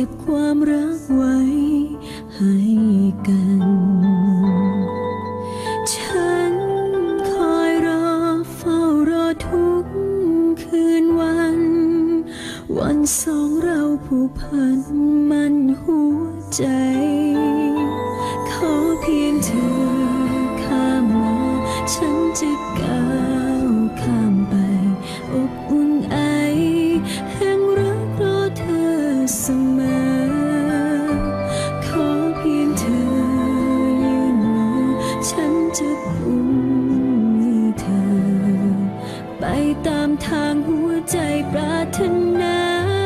บความรักไว้ให้กันฉันคอยรอเฝ้ารอทุกคืนวันสองเราผูกพันมันหัวใจขอเพียงเธอข้ามมาฉันจะก้าวข้ามไปอบอุ่นไอแห่งรักรอเธอเสมอขอเพียงเธอยืนมือฉันจะกุมมือเธอไปตามทางหัวใจปรารถนา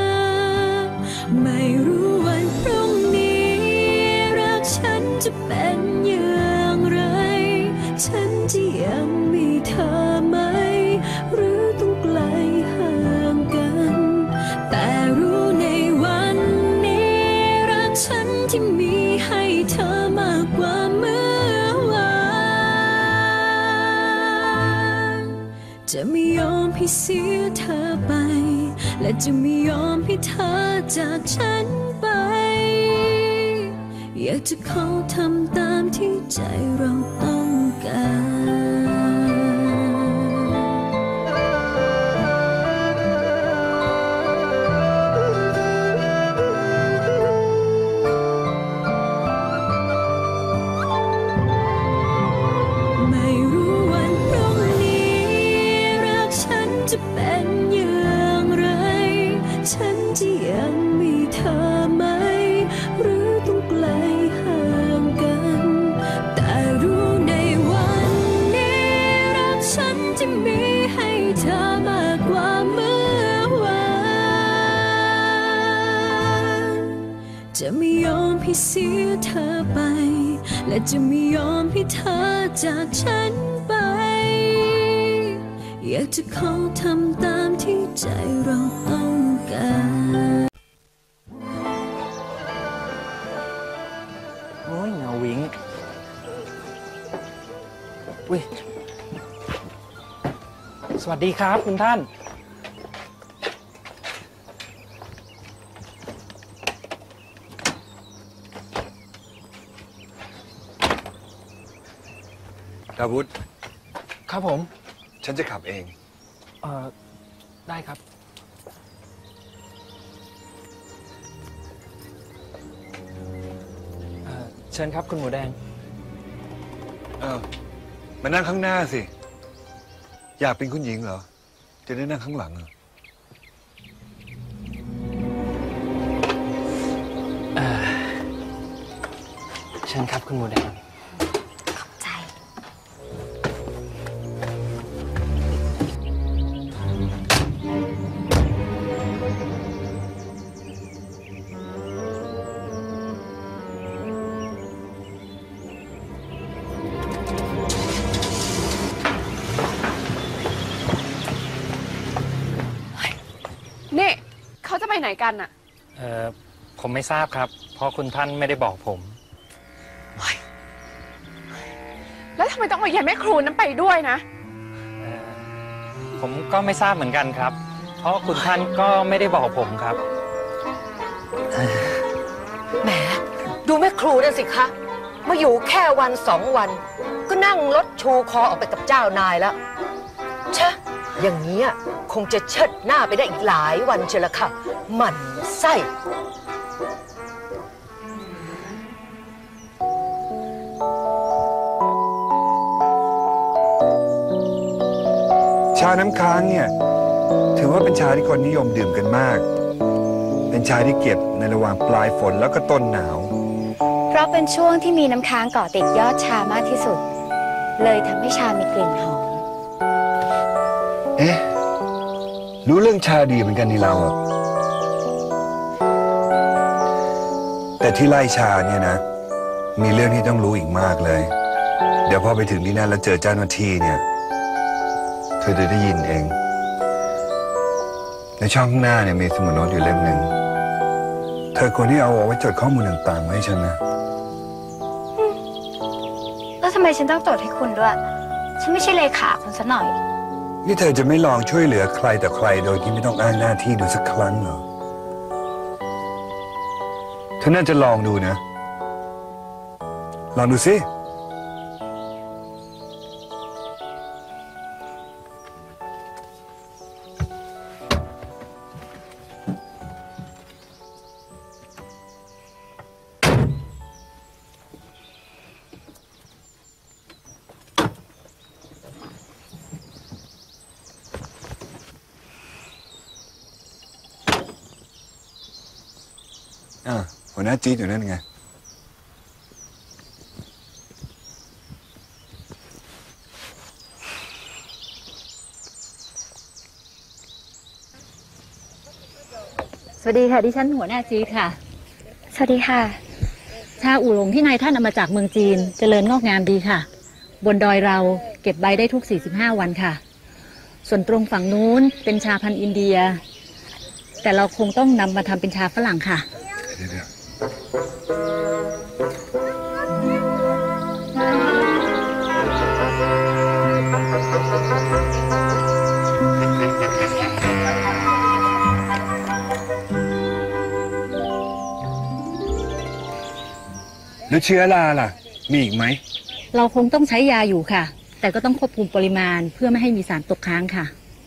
ไม่รู้วันพรุ่งนี้รักฉันจะเป็นอย่างไรฉันจะยังมีเธอไหมหรือต้องไกลห่างกันแต่รู้ในวันนี้รักฉันที่มีให้เธอมากกว่าเมื่อวานจะไม่ยอมให้เสียเธอไปและจะไม่ยอมให้เธอจากฉันไปอยากจะขอทำตามที่ใจเราต้องการไม่รู้วันพรุ่งนี้รักฉันจะเป็นอย่างไรฉันจะยังมีเธอไหมหรือต้องไกลห่างกันแต่รู้ในวันนี้รักฉันจะมีให้เธอมากกว่าเมื่อวานจะไม่ยอมให้เสียเธอไปและจะไม่ยอมให้เธอจากฉันไปอยากจะขอทำตามที่ใจเราต้องการโอ้ยเงาวิงอุ้ยสวัสดีครับคุณท่านดาวุธครับผมฉันจะขับเองได้ครับเชิญครับคุณหมูแดงมานั่งข้างหน้าสิอยากเป็นคุณหญิงเหรอจะได้นั่งข้างหลังเหรอเชิญครับคุณหมูแดงขอบใจนี่เขาจะไปไหนกันอะผมไม่ทราบครับเพราะคุณท่านไม่ได้บอกผมแล้วทำไมต้องเอายายแม่ครูนั้นไปด้วยนะผมก็ไม่ทราบเหมือนกันครับเพราะคุณท่านก็ไม่ได้บอกผมครับแหมดูแม่ครูนั่นสิคะมาอยู่แค่วัน2 วันก็นั่งรถชูคอออกไปกับเจ้านายแล้วชะอย่างนี้คงจะเชิดหน้าไปได้อีกหลายวันเชียวละค่ะหมั่นไส้ชาน้ำค้างเนี่ยถือว่าเป็นชาที่คนนิยมดื่มกันมากเป็นชาที่เก็บในระหว่างปลายฝนแล้วก็ต้นหนาวเพราะเป็นช่วงที่มีน้ำค้างเกาะติดยอดชามากที่สุดเลยทำให้ชามีกลิ่นหอมรู้เรื่องชาดีเหมือนกันนี่เราแต่ที่ไล่ชาเนี่ยนะมีเรื่องที่ต้องรู้อีกมากเลยเดี๋ยวพอไปถึงที่นั่นแล้วเจอเจ้าหน้าที่เนี่ยเธอจะได้ยินเองในช่องข้างหน้าเนี่ยมีสมุดโน้ตอยู่เล่มหนึ่งเธอควรที่เอาไว้จดข้อมูลต่างๆไว้ให้ฉันนะแล้วทำไมฉันต้องจดให้คุณด้วยฉันไม่ใช่เลขาคุณซะหน่อยนี่เธอจะไม่ลองช่วยเหลือใครต่อใครโดยที่ไม่ต้องอ้างหน้าที่ดูสักครั้งเหรอเธอน่าจะลองดูนะ ลองดูสิหัวหน้าจี๊ดอยู่นั่นไงสวัสดีค่ะดิฉันหัวหน้าจี๊ดค่ะสวัสดีค่ะชาอู่หลงที่นายท่านนำมาจากเมืองจีนเจริญงอกงามดีค่ะบนดอยเราเก็บใบได้ทุก45วันค่ะส่วนตรงฝั่งนู้นเป็นชาพันธุ์อินเดียแต่เราคงต้องนำมาทำเป็นชาฝรั่งค่ะเดี๋ยวแล้วเชื้อราล่ะมีอีกไหมเราคงต้องใช้ยาอยู่ค่ะแต่ก็ต้องควบคุมปริมาณเพื่อไม่ให้มีสารตกค้างค่ะ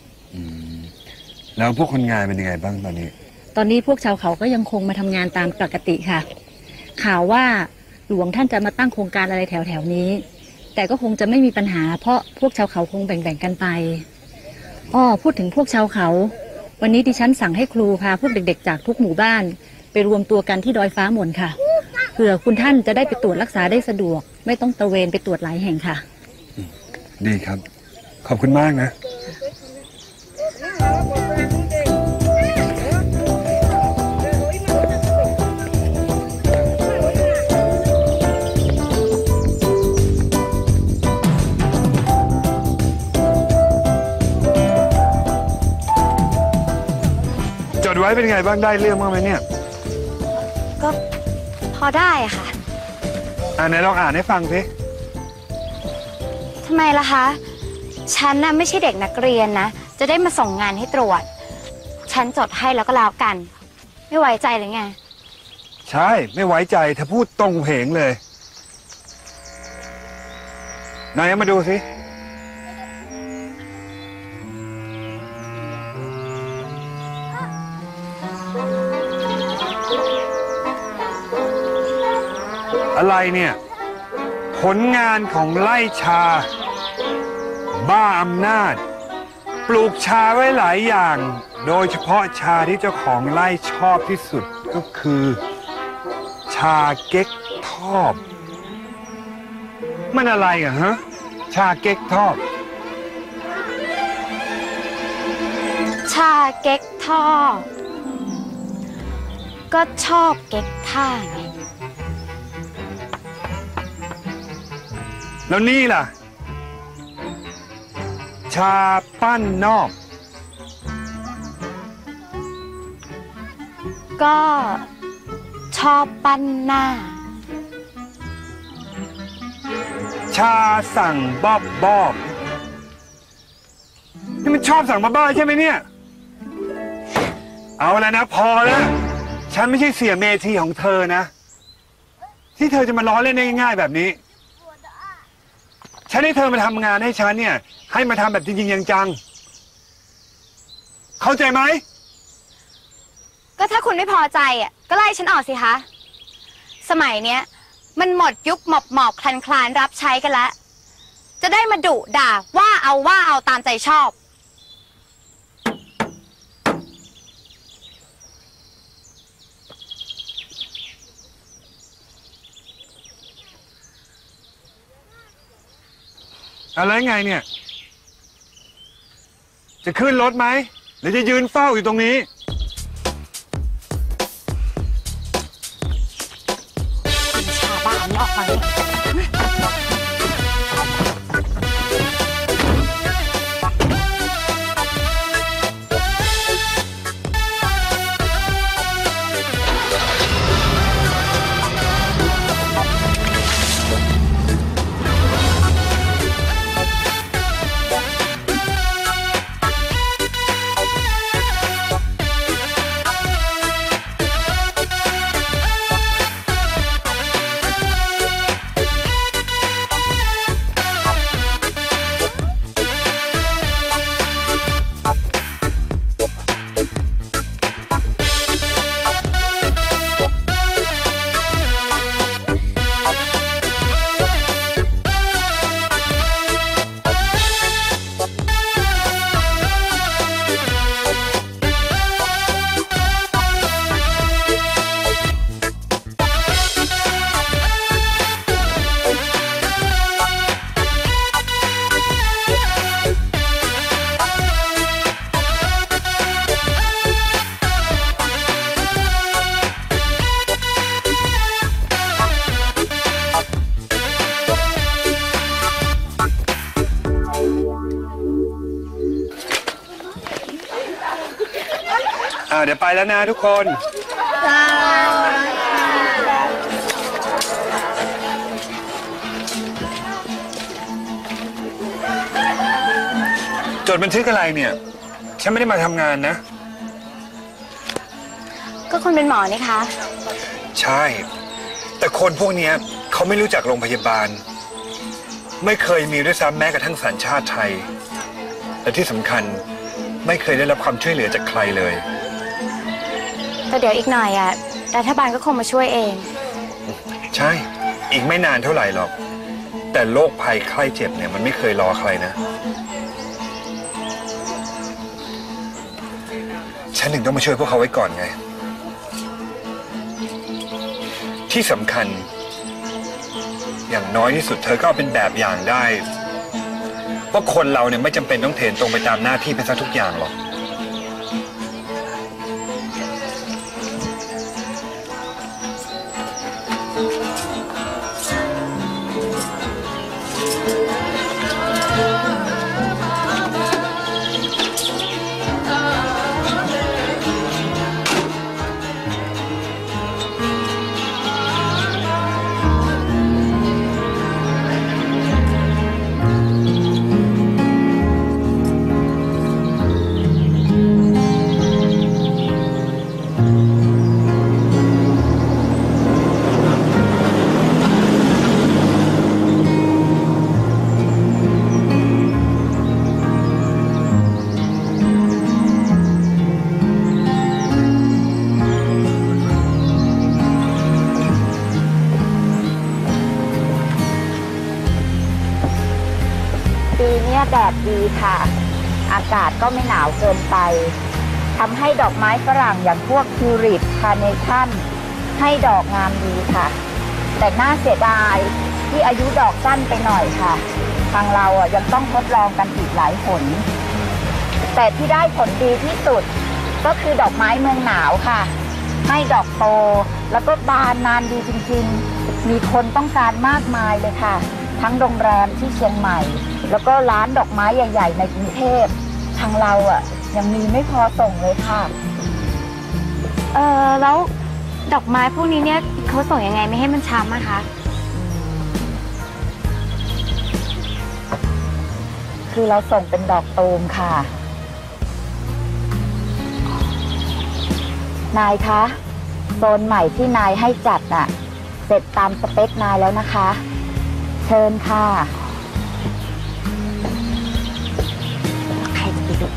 แล้วพวกคนงานเป็นยังไงบ้างตอนนี้พวกชาวเขาก็ยังคงมาทำงานตามปกติค่ะข่าวว่าหลวงท่านจะมาตั้งโครงการอะไรแถวนี้แต่ก็คงจะไม่มีปัญหาเพราะพวกชาวเขาคงแบ่งกันไปพูดถึงพวกชาวเขาวันนี้ดิฉันสั่งให้ครูพาพวกเด็กๆจากทุกหมู่บ้านไปรวมตัวกันที่ดอยฟ้าหม่นค่ะเพื่อคุณท่านจะได้ไปตรวจรักษาได้สะดวกไม่ต้องตระเวนไปตรวจหลายแห่งค่ะดีครับขอบคุณมากนะจดไว้เป็นไงบ้างได้เรื่องบ้างไหมเนี่ยก็พอได้ค่ะไหนลองอ่านให้ฟังสิทำไมล่ะคะฉันน่ะไม่ใช่เด็กนักเรียนนะจะได้มาส่งงานให้ตรวจฉันจดให้แล้วก็แล้วกันไม่ไว้ใจเลยไงใช่ไม่ไว้ใจเธอพูดตรงเพงเลยนายมาดูสิอะไรเนี่ยผลงานของไร่ชาบ้าอำนาจปลูกชาไว้หลายอย่างโดยเฉพาะชาที่เจ้าของไร่ชอบที่สุดก็คือชาเก๊กทอบมันอะไรอะฮะชาเก๊กทอบชาเก๊กทอบก็ชอบเก๊กท่าไงแล้วนี่ล่ะชาปั้นนอกก็ชอบปั้นหน้าชาสั่งบอบนี่มันชอบสั่งบ้าใช่ไหมเนี่ยเอาแล้วนะพอแล้วฉันไม่ใช่เสี่ยเมธีของเธอนะที่เธอจะมาล้อเล่นได้ง่ายๆแบบนี้ฉันให้เธอมาทำงานให้ฉันเนี่ยให้มาทำแบบจริงๆจังๆเข้าใจไหมก็ถ้าคุณไม่พอใจก็ไล่ฉันออกสิคะสมัยเนี้ยมันหมดยุคหมอบคลานรับใช้กันแล้วจะได้มาดุด่าว่าเอาตามใจชอบอะไรไงเนี่ยจะขึ้นรถไหมหรือจะยืนเฝ้าอยู่ตรงนี้ชาบ้านออกมาเลยเดี๋ยวไปแล้วนะทุกคน จดบันทึกอะไรเนี่ย ฉันไม่ได้มาทำงานนะก็คุณเป็นหมอนี่คะใช่ แต่คนพวกนี้เขาไม่รู้จักโรงพยาบาล ไม่เคยมีด้วยซ้ำแม้กระทั่งสัญชาติไทย และที่สำคัญไม่เคยได้รับความช่วยเหลือจากใครเลยแต่เดี๋ยวอีกหน่อยอะรัฐบาลก็คงมาช่วยเองใช่ อีกไม่นานเท่าไหร่หรอก แต่โรคภัยไข้เจ็บเนี่ยมันไม่เคยรอใครนะ ฉันถึงต้องมาช่วยพวกเขาไว้ก่อนไง ที่สำคัญ อย่างน้อยที่สุดเธอก็เป็นแบบอย่างได้ว่าคนเราเนี่ยไม่จำเป็นต้องเทรนตรงไปตามหน้าที่เป็นซะทุกอย่างหรอกปีนี้แดดดีค่ะอากาศก็ไม่หนาวเกินไปทำให้ดอกไม้ฝรั่งอย่างพวกทิวลิปคาร์เนชั่นให้ดอกงามดีค่ะแต่น่าเสียดายที่อายุดอกสั้นไปหน่อยค่ะทางเรายังต้องทดลองกันอีกหลายผลแต่ที่ได้ผลดีที่สุดก็คือดอกไม้เมืองหนาวค่ะให้ดอกโตแล้วก็บานนานดีจริงๆมีคนต้องการมากมายเลยค่ะทั้งโรงแรมที่เชียงใหม่แล้วก็ร้านดอกไม้ใหญ่ๆในกรุงเทพทางเรายังมีไม่พอส่งเลยค่ะแล้วดอกไม้พวกนี้เนี่ยเขาส่งยังไงไม่ให้มันช้ำอะคะคือเราส่งเป็นดอกตูมค่ะนายคะโซนใหม่ที่นายให้จัดน่ะเสร็จตามสเปคนายแล้วนะคะเชิญค่ะใครจะไปดู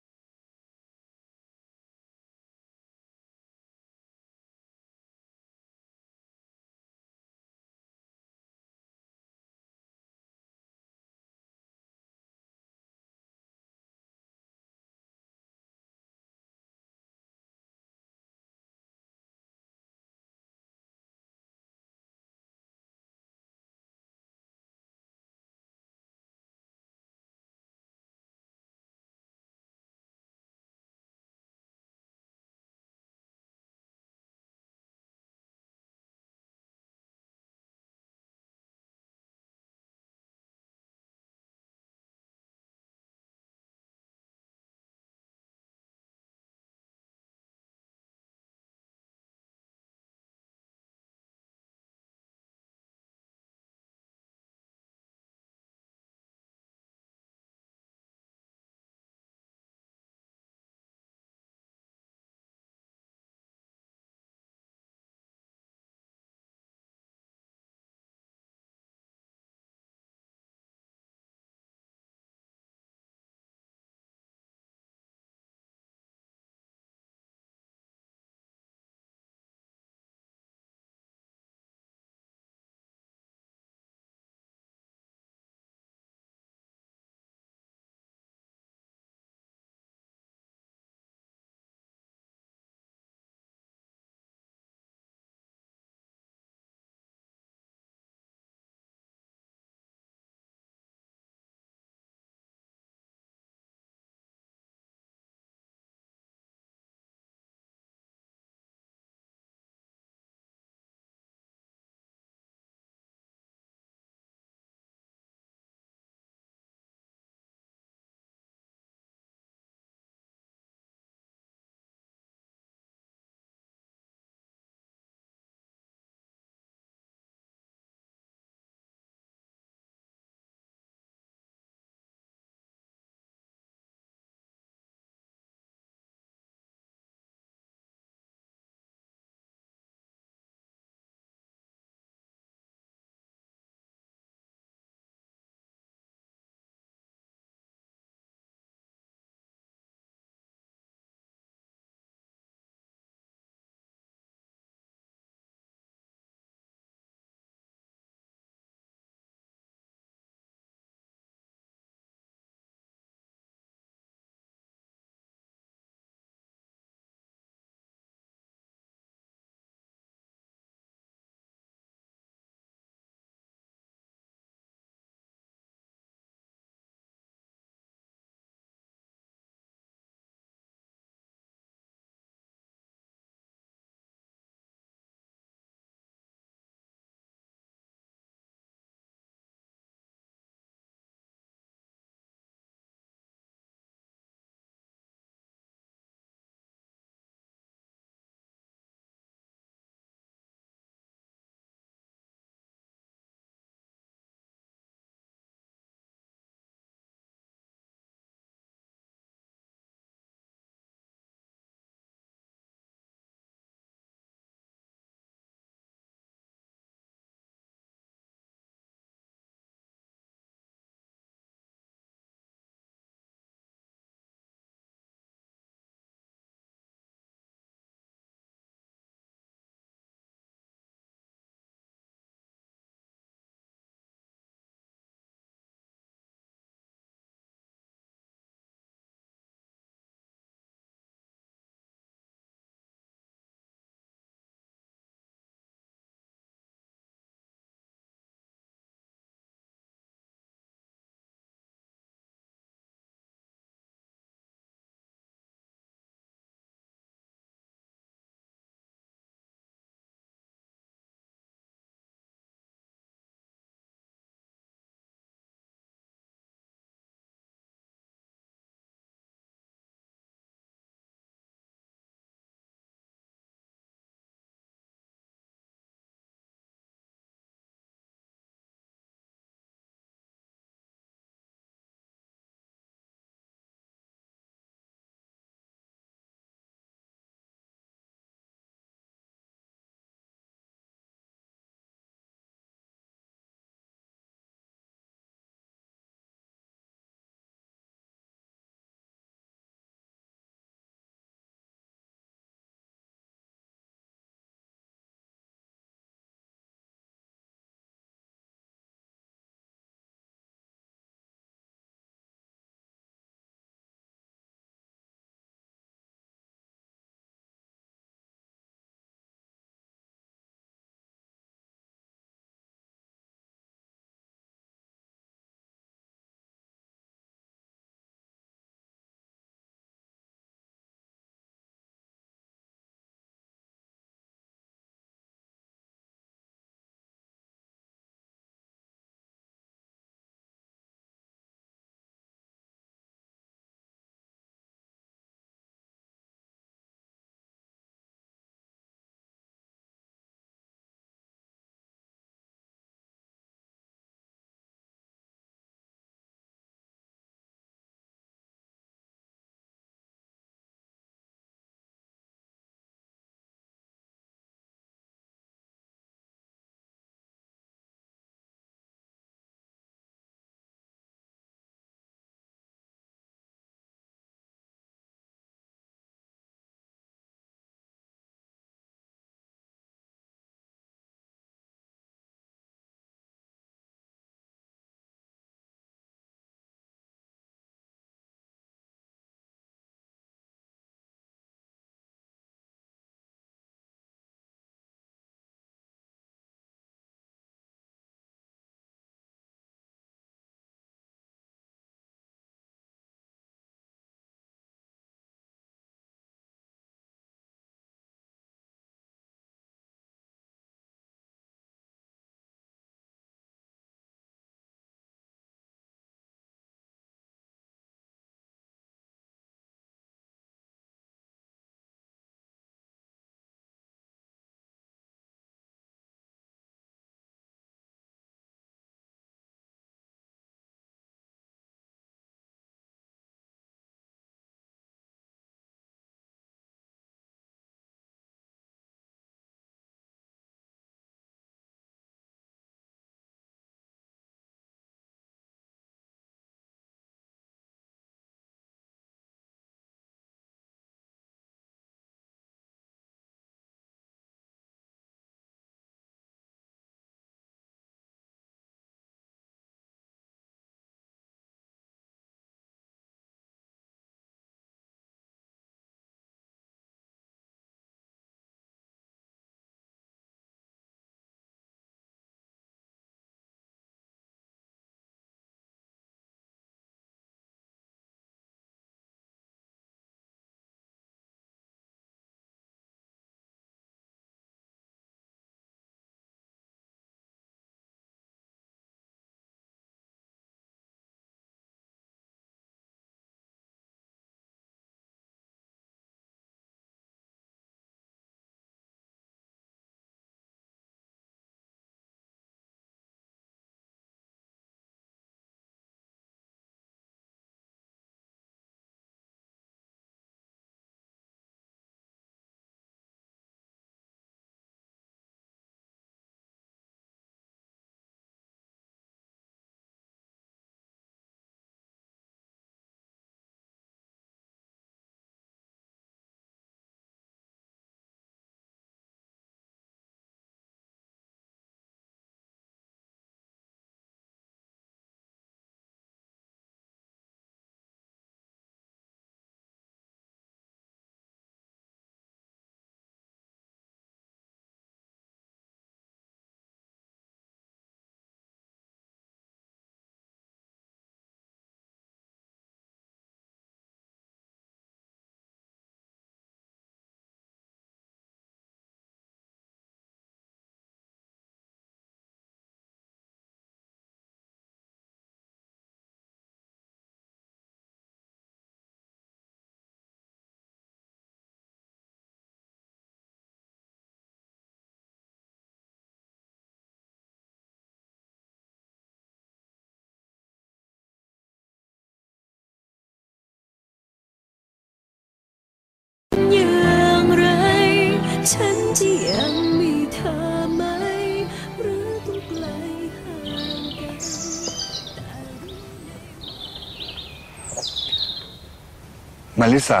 มาริสา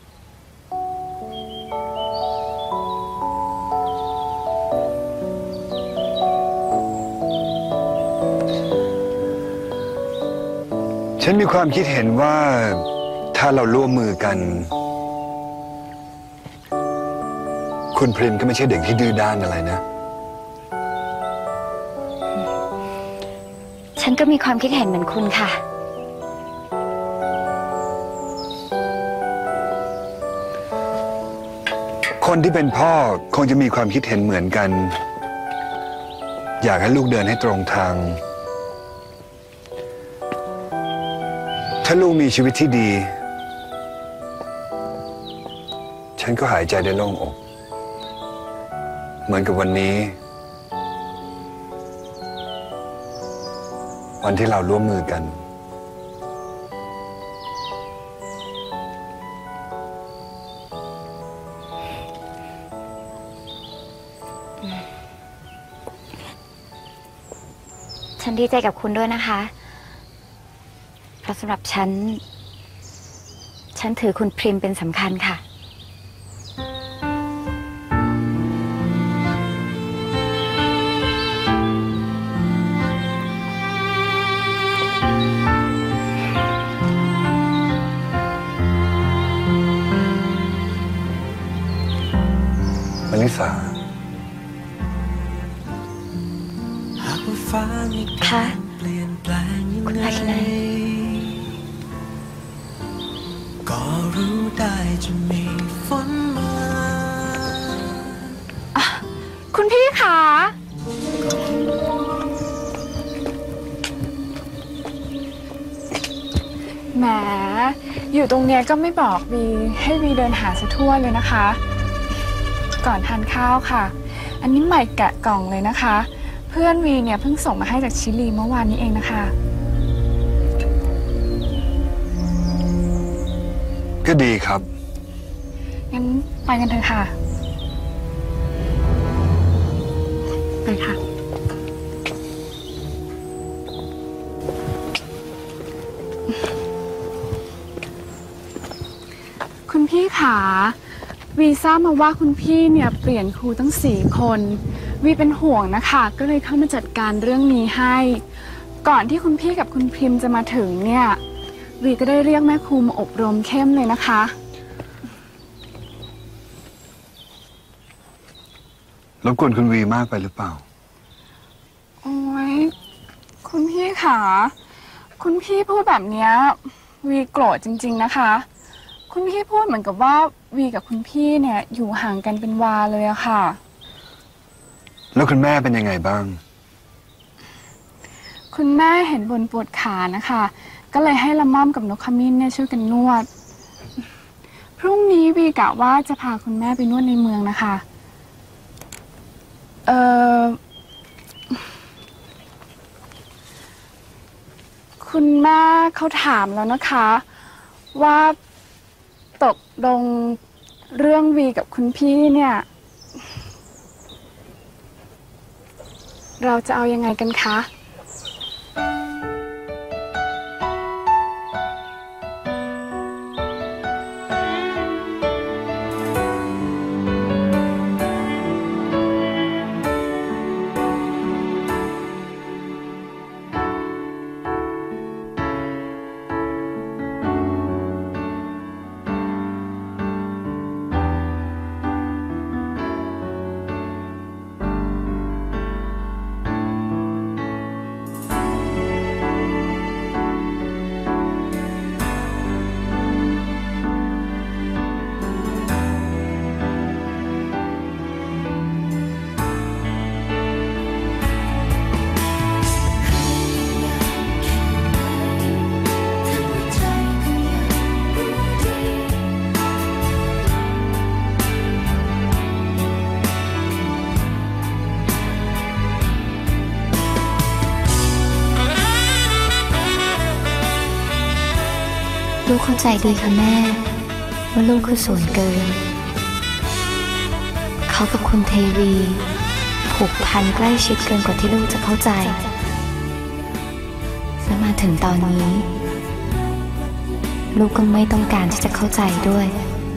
ฉันมีความคิดเห็นว่าถ้าเราร่วมมือกันคุณพริมก็ไม่ใช่เด็กที่ดื้อด้านอะไรนะฉันก็มีความคิดเห็นเหมือนคุณค่ะคนที่เป็นพ่อคงจะมีความคิดเห็นเหมือนกันอยากให้ลูกเดินให้ตรงทางถ้าลูกมีชีวิตที่ดีฉันก็หายใจได้โล่งอกเหมือนกับวันนี้วันที่เราร่วมมือกันฉันดีใจกับคุณด้วยนะคะเพราะสำหรับฉันถือคุณพริมเป็นสำคัญค่ะมาริสาค่ะคุณพาคินัยก็รู้ได้จะมีฝนมาคุณพี่คะแหมอยู่ตรงเนี้ยก็ไม่บอกวีให้วีเดินหาซะทั่วเลยนะคะ ก่อนทานข้าวค่ะอันนี้ใหม่แกะกล่องเลยนะคะเพื่อนวีเนี่ยเพิ่งส่งมาให้จากชิลีเมื่อวานนี้เองนะคะก็ดีครับงั้นไปกันเถอะค่ะไปค่ะคุณพี่ขาวีทราบมาว่าคุณพี่เนี่ยเปลี่ยนครูตั้ง4 คนวีเป็นห่วงนะคะก็เลยเข้ามาจัดการเรื่องนี้ให้ก่อนที่คุณพี่กับคุณพริมจะมาถึงเนี่ยวีก็ได้เรียกแม่ครูมาอบรมเข้มเลยนะคะรบกวนคุณวีมากไปหรือเปล่าโอ้ยคุณพี่ขาคุณพี่พูดแบบเนี้ยวีโกรธจริงๆนะคะคุณพี่พูดเหมือนกับว่าวีกับคุณพี่เนี่ยอยู่ห่างกันเป็นวาเลยอะค่ะแล้วคุณแม่เป็นยังไงบ้างคุณแม่เห็นบ่นปวดขานะคะก็เลยให้ละม่อมกับนกขมิ้นเนี่ยช่วยกันนวดพรุ่งนี้วีกะว่าจะพาคุณแม่ไปนวดในเมืองนะคะคุณแม่เขาถามแล้วนะคะว่าตกลงเรื่องวีกับคุณพี่เนี่ยเราจะเอายังไงกันคะลูกเข้าใจดีค่ะแม่ว่าลูกคือส่วนเกินเขากับคุณเทวีผูกพันใกล้ชิดเกินกว่าที่ลูกจะเข้าใจและมาถึงตอนนี้ลูกก็ไม่ต้องการที่จะเข้าใจด้วย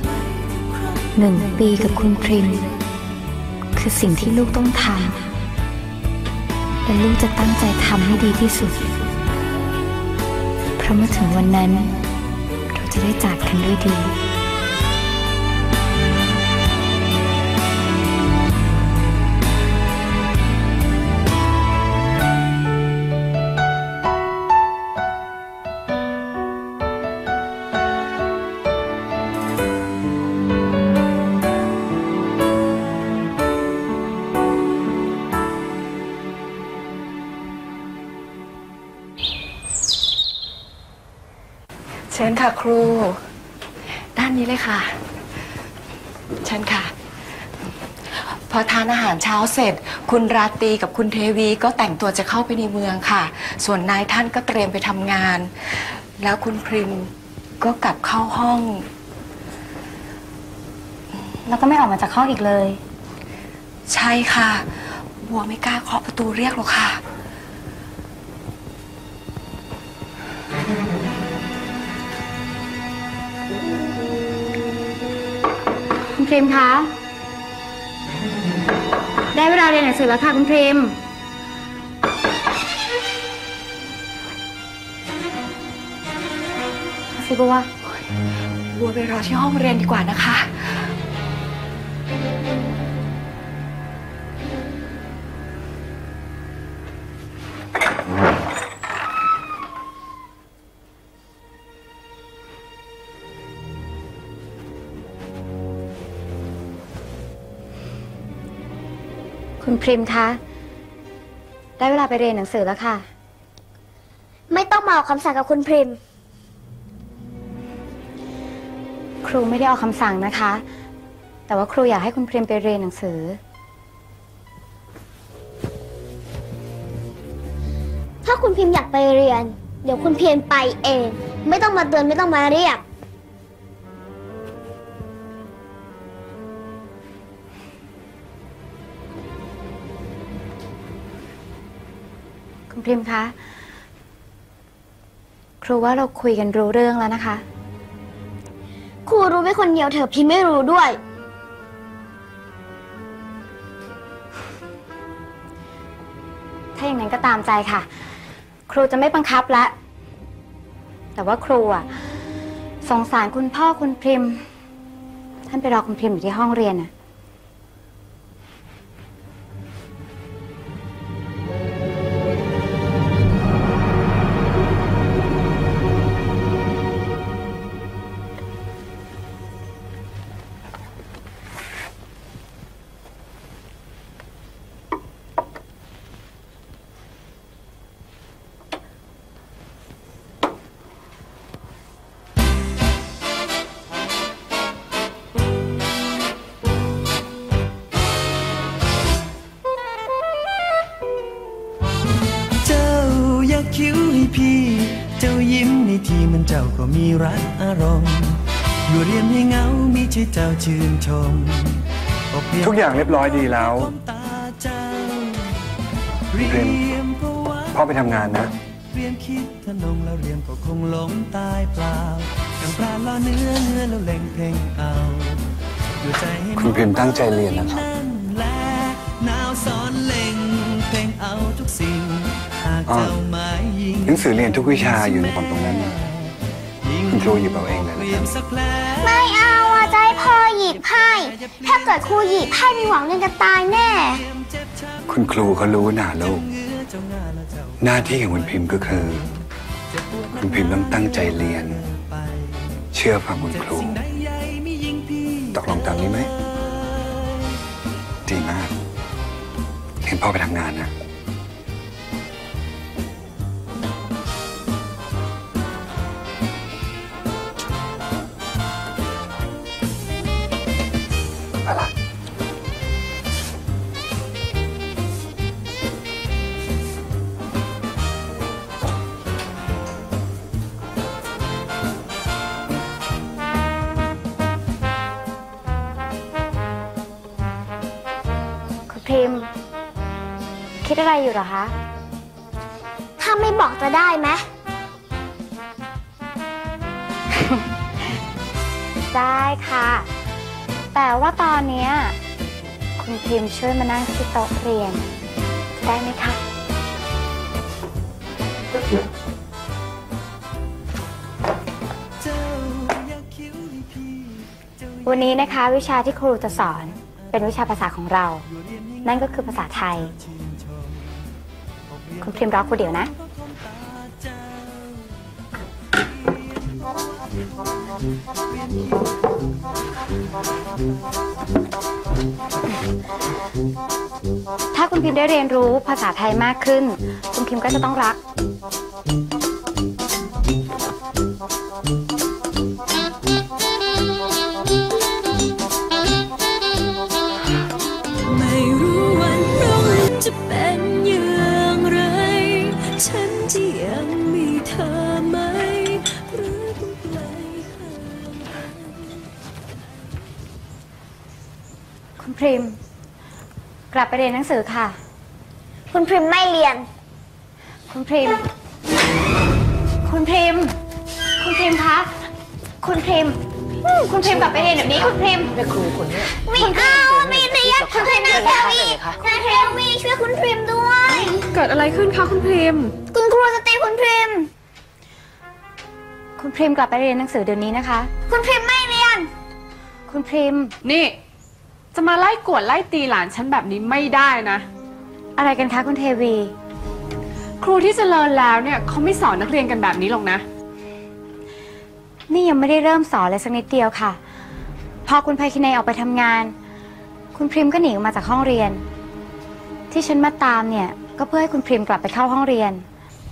1 ปีกับคุณพริมคือสิ่งที่ลูกต้องทำและลูกจะตั้งใจทำให้ดีที่สุดเพราะเมื่อถึงวันนั้นเราจะได้จากกันด้วยดีเชิญค่ะครูด้านนี้เลยค่ะเชิญค่ะพอทานอาหารเช้าเสร็จคุณราตรีกับคุณเทวีก็แต่งตัวจะเข้าไปในเมืองค่ะส่วนนายท่านก็เตรียมไปทำงานแล้วคุณพริมก็กลับเข้าห้องแล้วก็ไม่ออกมาจากห้องอีกเลยใช่ค่ะบัวไม่กล้าเคาะประตูเรียกหรอกค่ะคุณพริมคะได้เวลาเรียนหนังสือแล้วค่ะคุณพริมสิบัวไปรอที่ห้องเรียนดีกว่านะคะคุณพริมคะได้เวลาไปเรียนหนังสือแล้วค่ะไม่ต้องมาออกคำสั่งกับคุณพริมครูไม่ได้ออกคำสั่งนะคะแต่ว่าครูอยากให้คุณพริมไปเรียนหนังสือถ้าคุณพริมอยากไปเรียนเดี๋ยวคุณพริมไปเองไม่ต้องมาเตือนไม่ต้องมาเรียกคุณพริมคะครูว่าเราคุยกันรู้เรื่องแล้วนะคะครูรู้ไม่คนเดียวเถอะพิมไม่รู้ด้วยถ้าอย่างนั้นก็ตามใจค่ะครูจะไม่บังคับแล้วแต่ว่าครูสงสารคุณพ่อคุณพริมท่านไปรอคุณพริมอยู่ที่ห้องเรียนน่ะคิ้วให้พี่เจ้ายิ้มในทีมันเจ้าก็มีรักอารมณ์อยู่เรียนให้เงามีใจเจ้าชื่นชมทุกอย่างเรียบร้อยดีแล้วเรียนพ่อไปทำงานนะเรียนคิดทะนงแล้วเรียนก็คงหลงตายเปล่าอย่างปลาล่อเนื้อแล้วเล่งเพ่งเอาอยู่ใจให้คุณพิมพ์ตั้งใจเรียนนะครับหนาวสอนเล่งเพ่งเอาทุกสิ่งหนังสือเรียนทุกวิชาอยู่ในกล่องตรงนั้นคุณครูหยิบเอาเองเลยนะครับไม่เอาจะให้พ่อหยิบให้ถ้าเกิดครูหยิบให้มีหวังเรียนจะตายแน่คุณครูเขารู้นะลูกหน้าที่ของคุณพิมพ์ก็คือคุณพิมพ์ต้องตั้งใจเรียนเชื่อฟังคุณครูตกลงตามนี้ไหมดีมากเห็นพ่อไปทำงานนะพิมพ์คิดอะไรอยู่เหรอคะถ้าไม่บอกจะได้ไหมได้ค่ะ แต่ว่าตอนนี้คุณพิมพ์ช่วยมานั่งที่โต๊ะเรียนได้ไหมคะวันนี้นะคะวิชาที่ครูจะสอนเป็นวิชาภาษาของเรานั่นก็คือภาษาไทยคุณพิมพ์รอครูเดี๋ยวนะถ้าคุณพิมพ์ได้เรียนรู้ภาษาไทยมากขึ้นคุณพิมพ์ก็จะต้องรักไม่รู้วันพรุ่งจะเป็นอย่างไรฉันจะยังมีเธอไหมหรือต้องไกลห่างคุณพิมพ์กลับไปเรียนหนังสือค่ะคุณพริมไม่เรียนคุณพิมพ์คุณพิมพ์คุณพิมพ์คะคุณพิมพ์คุณพิมพ์กลับไปเรียนแบบนี้คุณพิมพ์แม่ครูคนนี้ไม่เอาไม่เรียนคุณพริมนะแคลวี่นะแคลวี่ช่วยคุณพริมด้วยเกิดอะไรขึ้นคะคุณพิมพ์คุณครูจะตีคุณพริมคุณพิมพ์กลับไปเรียนหนังสือเดี๋ยวนี้นะคะคุณพริมไม่เรียนคุณพิมพ์นี่จะมาไล่กวดไล่ตีหลานฉันแบบนี้ไม่ได้นะอะไรกันคะคุณเทวีครูที่เจริญแล้วเนี่ยเขาไม่สอนนักเรียนกันแบบนี้หรอกนะนี่ยังไม่ได้เริ่มสอนเลยสักนิดเดียวค่ะพอคุณไพคินัยออกไปทำงานคุณพิมพ์ก็หนีออกมาจากห้องเรียนที่ฉันมาตามเนี่ยก็เพื่อให้คุณพิมพ์กลับไปเข้าห้องเรียน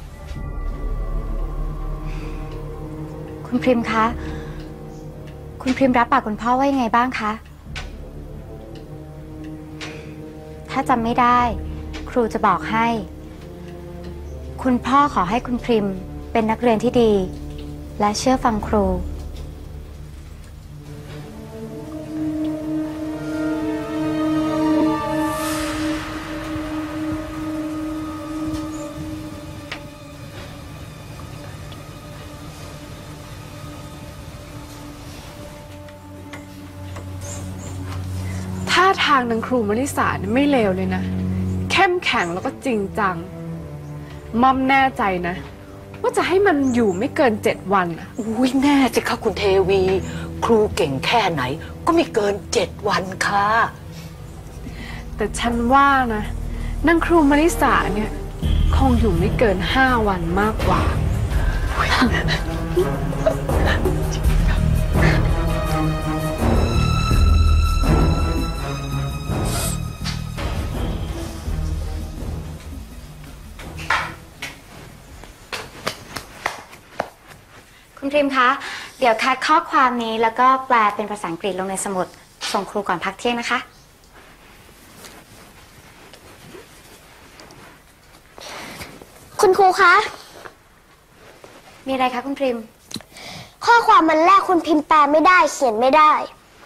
คุณพิมพ์คะคุณพิมพ์รับปากคุณพ่อว่ายังไงบ้างคะถ้าจำไม่ได้ครูจะบอกให้คุณพ่อขอให้คุณพิมพ์เป็นนักเรียนที่ดีและเชื่อฟังครูท่าทางนางครูมลิสาไม่เลวเลยนะเข้มแข็งแล้วก็จริงจังม่อมแน่ใจนะว่าจะให้มันอยู่ไม่เกิน7 วันอ่ะอุ้ยแน่สิคะคุณเทวีครูเก่งแค่ไหนก็ไม่เกิน7 วันค่ะแต่ฉันว่านะนางครูมลิสาเนี่ยคงอยู่ไม่เกิน5 วันมากกว่าคุณพิมพ์คะเดี๋ยวคัดข้อความนี้แล้วก็แปลเป็นภาษาอังกฤษลงในสมุดส่งครูก่อนพักเที่ยงนะคะคุณครูคะมีอะไรคะคุณพิมพ์ข้อความมันแรกคุณพิมพ์แปลไม่ได้เขียนไม่ได้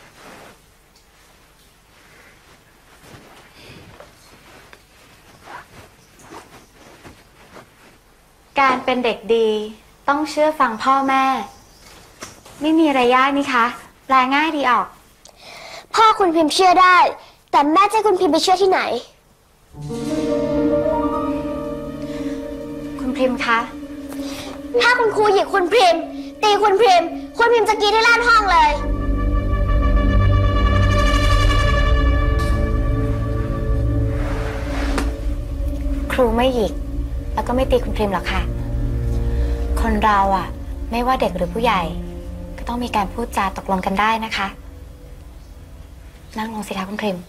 การเป็นเด็กดีต้องเชื่อฟังพ่อแม่ไม่มีอะไรยากนี่คะแปลง่ายดีออกพ่อคุณพิมพ์เชื่อได้แต่แม่จะให้คุณพิมพ์ไปเชื่อที่ไหนคุณพิมพ์คะถ้าคุณครูหยิกคุณพิมพ์ตีคุณพิมพ์คุณพิมพ์จะกรีดให้ลั่นห้องเลยครูไม่หยิกแล้วก็ไม่ตีคุณพิมพ์หรอกค่ะคนเราอ่ะไม่ว่าเด็กหรือผู้ใหญ่ก็ต้องมีการพูดจาตกลงกันได้นะคะนั่งลงสิคะคุณพิมพ์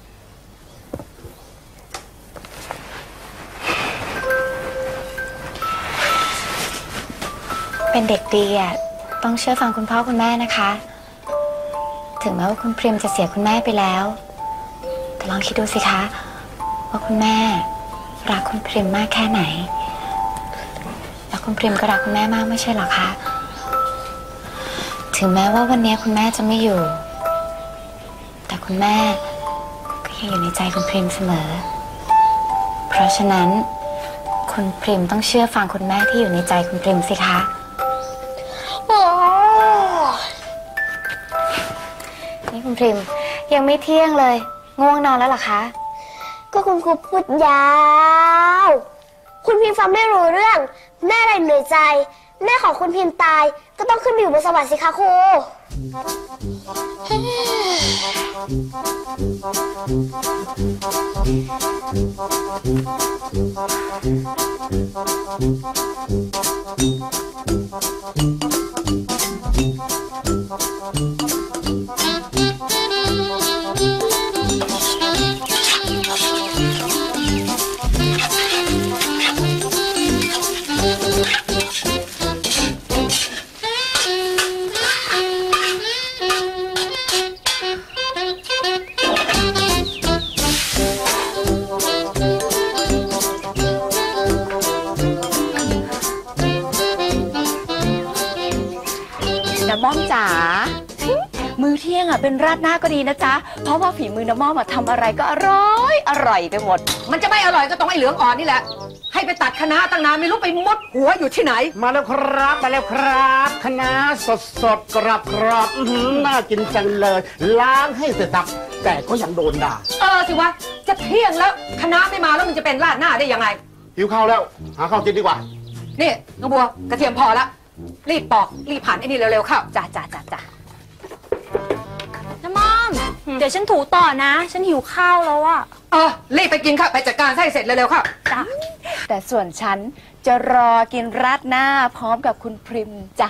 เป็นเด็กดีอ่ะต้องเชื่อฟังคุณพ่อคุณแม่นะคะถึงแม้ว่าคุณพิมพ์จะเสียคุณแม่ไปแล้วแต่ลองคิดดูสิคะว่าคุณแม่รักคุณพิมพ์มากแค่ไหนแล้วคุณพิมพ์ก็รักคุณแม่มากไม่ใช่หรอคะถึงแม้ว่าวันนี้คุณแม่จะไม่อยู่แต่คุณแม่ก็ยังอยู่ในใจคุณพิมพ์เสมอเพราะฉะนั้นคุณพิมพ์ต้องเชื่อฟังคุณแม่ที่อยู่ในใจคุณพิมพ์สิคะโอ้ริมยังไม่เที่ยงเลยง่วงนอนแล้วเหรอคะก็คุณครูพูดยาว คุณพิมพ์ฟังไม่รู้เรื่อง แม่อะไรเหนื่อยใจ แม่ของคุณพิมพ์ตายก็ต้องขึ้นไปอยู่บนสวรรค์สิคะครูน้ำม่อมจ๋ามื้อเที่ยงเป็นราดหน้าก็ดีนะจ๊ะเพราะว่าฝีมือน้ำม่อมทำอะไรก็อร่อยไปหมดมันจะไม่อร่อยก็ต้องไอ้เหลืองอ่อนนี่แหละให้ไปตัดคะน้าตั้งนานไม่รู้ไปมุดหัวอยู่ที่ไหนมาแล้วครับมาแล้วครับคะน้าสดกรอบน่ากินจังเลยล้างให้เสร็จสับแต่ก็ยังโดนด่าสิวะจะเที่ยงแล้วคะน้าไม่มาแล้วมันจะเป็นราดหน้าได้ยังไงหิวข้าวแล้วหาข้าวกินดีกว่านี่น้องบัวกระเทียมพอละรีบปอกรีบผ่านไอ้นี่เร็วๆเข้าจ้าน้ำม่อมเดี๋ยวฉันถูต่อนะฉันหิวข้าวแล้วอะรีบไปกินข้าวไปจัดการให้เสร็จเร็วๆเข้าจ้าแต่ส่วนฉันจะรอกินราดหน้าพร้อมกับคุณพริมจ้ะ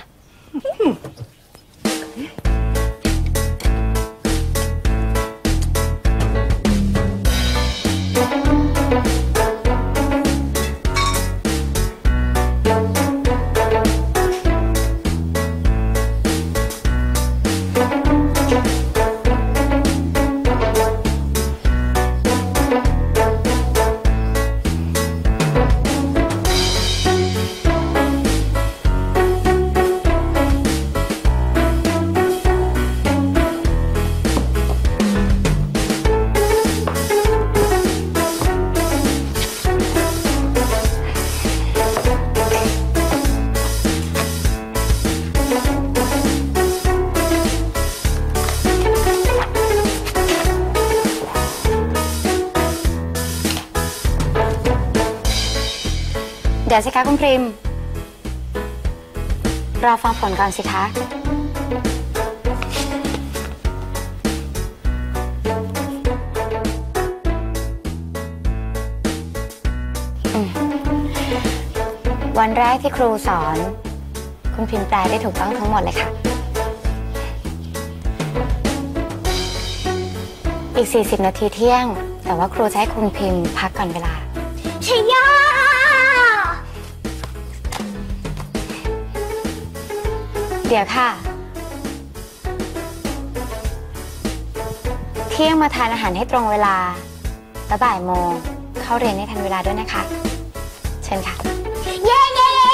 เดี๋ยวสิคะคุณพริมรอฟังผลก่อนสิคะวันแรกที่ครูสอนคุณพริมแปลได้ถูกต้องทั้งหมดเลยค่ะอีก40 นาทีเที่ยงแต่ว่าครูจะให้คุณพริมพักก่อนเวลาชัยยาเดี๋ยวค่ะเที่ยงมาทานอาหารให้ตรงเวลาแล้วบ่ายโมงเข้าเรียนให้ทันเวลาด้วยนะคะเชิญค่ะเย้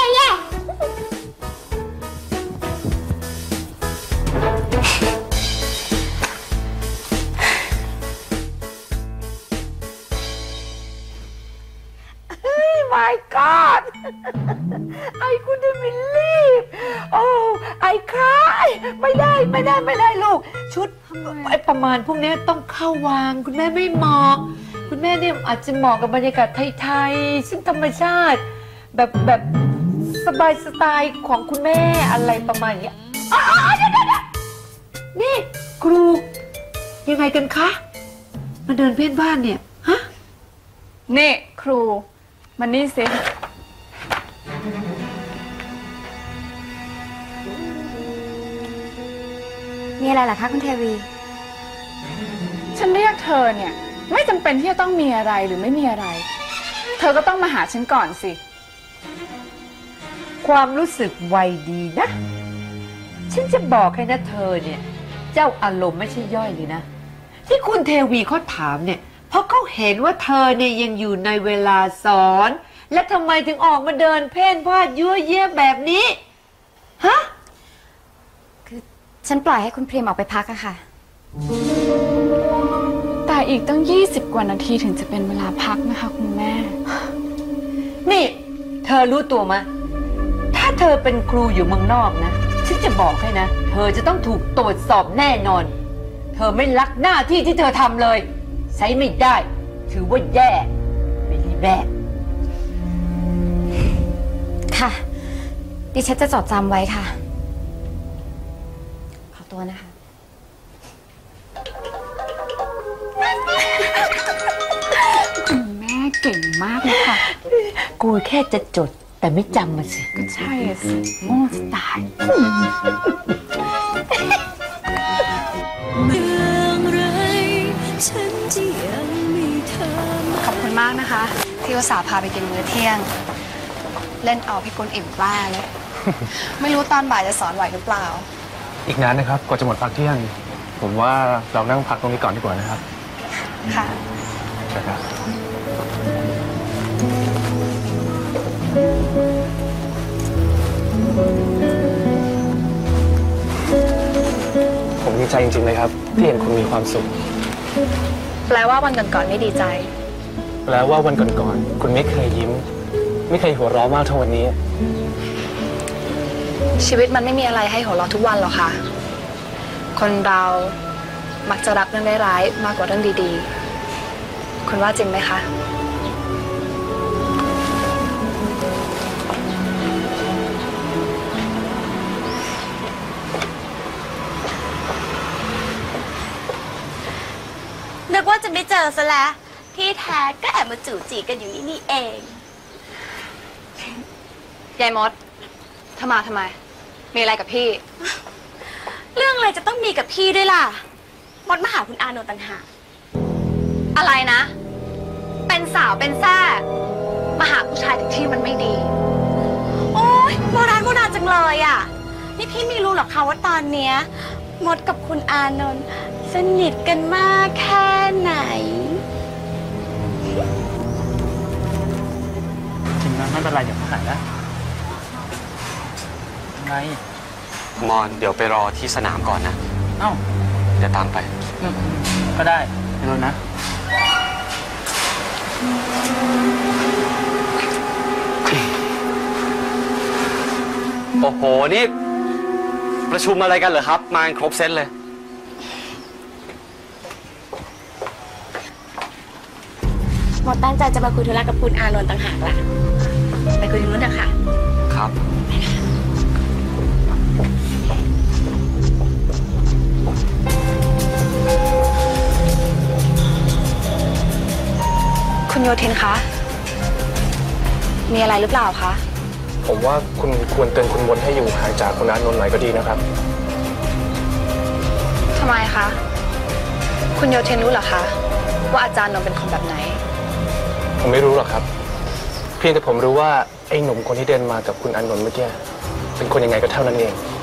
My God I couldn't believe Oh I cry ไม่ได้ลูกชุดประมาณพวกนี้ต้องเข้าวางคุณแม่ไม่เหมาะคุณแม่เนี่ยอาจจะเหมาะกับบรรยากาศไทยๆซึ่งธรรมชาติแบบสบายสไตล์ของคุณแม่อะไรประมาณนี้เดี๋ยวนี่ครูยังไงกันคะมาเดินเพ่นบ้านเนี่ยฮะนี่ครูมันนี่สิมีอะไรล่ะคะคุณเทวีฉันเรียกเธอเนี่ยไม่จำเป็นที่จะต้องมีอะไรหรือไม่มีอะไรเธอก็ต้องมาหาฉันก่อนสิความรู้สึกไวดีนะฉันจะบอกให้นะเธอเนี่ยเจ้าอารมณ์ไม่ใช่ย่อยเลยนะที่คุณเทวีเขาถามเนี่ยเพราะเขาเห็นว่าเธอเนี่ยยังอยู่ในเวลาสอนและทำไมถึงออกมาเดินเพ่นพ่านยั่วเย้แบบนี้ฮะคือฉันปล่อยให้คุณพริมออกไปพักอะค่ะแต่อีกตั้ง20 กว่านาทีถึงจะเป็นเวลาพักนะคะคุณแม่นี่เธอรู้ตัวไหมถ้าเธอเป็นครูอยู่เมืองนอกนะฉันจะบอกให้นะเธอจะต้องถูกตรวจสอบแน่นอนเธธอไม่รักหน้าที่ที่เธอทำเลย ใช้ไม่ได้ ถือว่าแย่ไม่รีแบกค่ะ ดิฉันจะจดจำไว้ค่ะ ขอตัวนะคะคุณแม่เก่งมากเลยค่ะกูแค่จะจดแต่ไม่จำมาสิก็ใช่สิโง่จะตายเรื่องไรฉันจะยังมีเธอขอบคุณมากนะคะ ที่อุตส่าห์พาไปกินมื้อเที่ยง เล่นเอาพี่กุลอิ่มบ้าเลย ไม่รู้ตอนบ่ายจะสอนไหวหรือเปล่าอีกนานนะครับกว่าจะหมดพักเที่ยง ผมว่าเรานั่งพักตรงนี้ก่อนดีกว่านะครับค่ะใช่ครับ ผมดีใจจริงๆเลยครับ ที่เห็นคุณมีความสุขแปลว่าวันก่อนๆไม่ดีใจแปลว่าวันก่อนๆคุณไม่เคยยิ้ม ไม่เคยหัวเราะมากเท่าวันนี้ชีวิตมันไม่มีอะไรให้หัวเราะทุกวันหรอกค่ะ คนเรามักจะรับเรื่องร้ายๆมากกว่าเรื่องดีๆ คุณว่าจริงไหมคะนึกว่าจะไม่เจอซะแล้ว ที่แท้ก็แอบมาจู่จีกันอยู่นี่เองยายมดทำไม มีอะไรกับพี่เรื่องอะไรจะต้องมีกับพี่ด้วยล่ะ มดมาหาคุณอานนท์ต่างหากอะไรนะ เป็นสาวเป็นแซ่มาหาผู้ชายถึงที่มันไม่ดีโอ๊ยโบราณจังเลยอ่ะ นี่พี่ไม่รู้หรอกคะว่าตอนเนี้ยมดกับคุณอานนท์สนิทกันมากแค่ไหนจริงนะไม่เป็นไรเดี๋ยวหายนะไงมอนเดี๋ยวไปรอที่สนามก่อนนะเอ้าเดี๋ยวตามไปก็ได้เดี๋ยวนะโอ้โห นี่ ประชุมอะไรกันเหรอครับ มาครบเซตเลยมดตั้งใจจะมาคุยธุระกับคุณอานนท์ต่างหากล่ะ ไปคุยที่นู้นเถอะค่ะครับคุณโยธินคะ มีอะไรหรือเปล่าคะผมว่าคุณควรเตือนคุณมดให้อยู่ห่างจากคุณอานนท์หน่อยก็ดีนะครับทำไมคะ คุณโยธินรู้เหรอคะ ว่าอาจารย์นนท์เป็นคนแบบไหนผมไม่รู้หรอกครับ เพียงแต่ผมรู้ว่าไอ้หนุ่มคนที่เดินมากับคุณอานนท์เมื่อกี้เป็นคนยังไงก็เท่านั้นเอง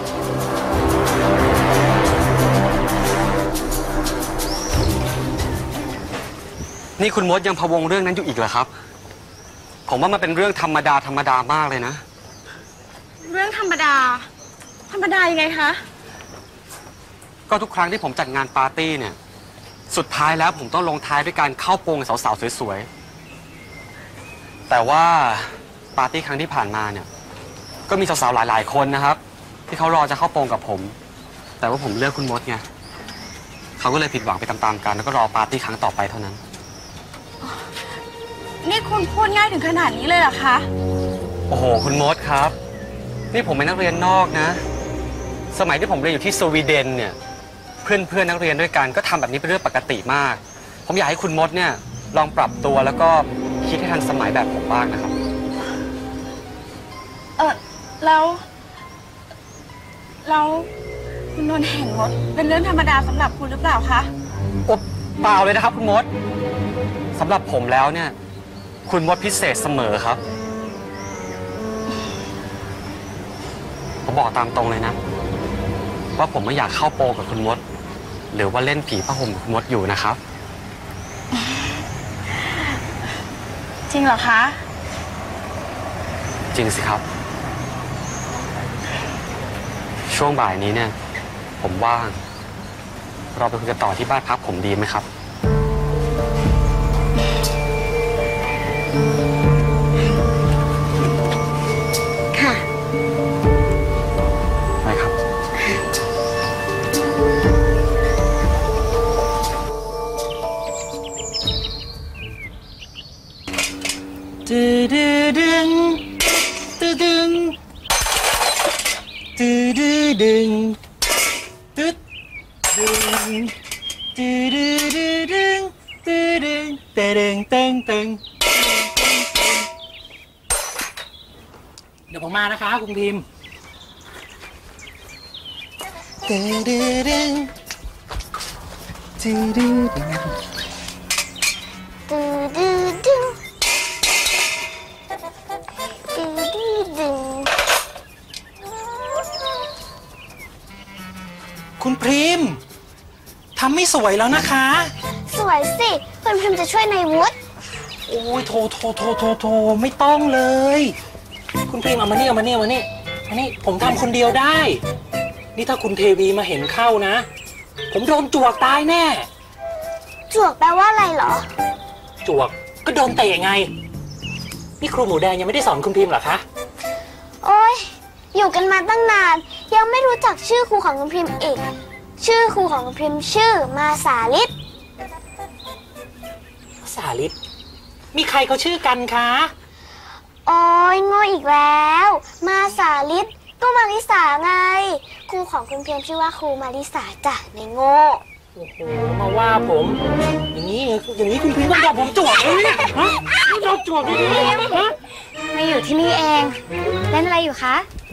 นี่คุณมดยังพะวงเรื่องนั้นอยู่อีกเหรอครับ ผมว่ามันเป็นเรื่องธรรมดามากเลยนะเรื่องธรรมดายังไงคะก็ทุกครั้งที่ผมจัดงานปาร์ตี้เนี่ย สุดท้ายแล้วผมต้องลงท้ายด้วยการเข้าโปงกับสาวๆสวยๆ แต่ว่าปาร์ตี้ครั้งที่ผ่านมาเนี่ย ก็มีสาวๆหลายๆคนนะครับ ที่เขารอจะเข้าโปงกับผม แต่ว่าผมเลือกคุณมดไงเขาก็เลยผิดหวังไปตามๆกันแล้วก็รอปาร์ตี้ครั้งต่อไปเท่านั้นนี่คุณพูดง่ายถึงขนาดนี้เลยเหรอคะโอ้โห คุณมดครับ นี่ผมเป็นนักเรียนนอกนะ สมัยที่ผมเรียนอยู่ที่สวีเดนเนี่ย เพื่อนนักเรียนด้วยกันก็ทำแบบนี้เป็นเรื่องปกติมาก ผมอยากให้คุณมดเนี่ยลองปรับตัวแล้วก็คิดให้ทันสมัยแบบผมบ้างนะครับแล้วคุณนนท์เห็นมดเป็นเรื่องธรรมดาสำหรับคุณหรือเปล่าคะโอ้เปล่าเลยนะครับ คุณมดสำหรับผมแล้วเนี่ย คุณมดพิเศษเสมอครับ ผมบอกตามตรงเลยนะ ว่าผมไม่อยากเข้าโปกับคุณมด หรือว่าเล่นผีผ้าห่มกับคุณมดอยู่นะครับจริงเหรอคะจริงสิครับ ช่วงบ่ายนี้เนี่ย ผมว่าง เราไปคุยกันต่อที่บ้านพักผมดีไหมครับค่ะไปครับเดี๋ยวผมมานะคะคุณพิมพ์คุณพิมพ์ทำไม่สวยแล้วนะคะสวยสิคุณพิมจะช่วยในวุฒิโอ้ยโทไม่ต้องเลยคุณพิมพ์เอามานี่ผมทำคนเดียวได้นี่ถ้าคุณเทวีมาเห็นเข้านะผมโดนจวกตายแน่จวกแปลว่าอะไรเหรอจวกก็โดนเตะไงนี่ครูหมูแดงยังไม่ได้สอนคุณพิมพ์เหรอคะโอ๊ยอยู่กันมาตั้งนานยังไม่รู้จักชื่อครูของคุณพิมพ์อีกชื่อครูของคุณพิมพ์ชื่อมาสาลิศสาลิศมีใครเขาชื่อกันคะโอ๊ยโง่อีกแล้วมาสาลิศก็มาริสาไงครูของคุณพิมพ์ชื่อว่าครูมาริสาจ้ะในโง่โอ้โหมาว่าผมอย่างนี้คุณพิมพ์ต้องยอมผมจวกเลยเนี่ยฮะต้องยอมจวกเลยฮะมาอยู่ที่นี่เองเล่นอะไรอยู่คะ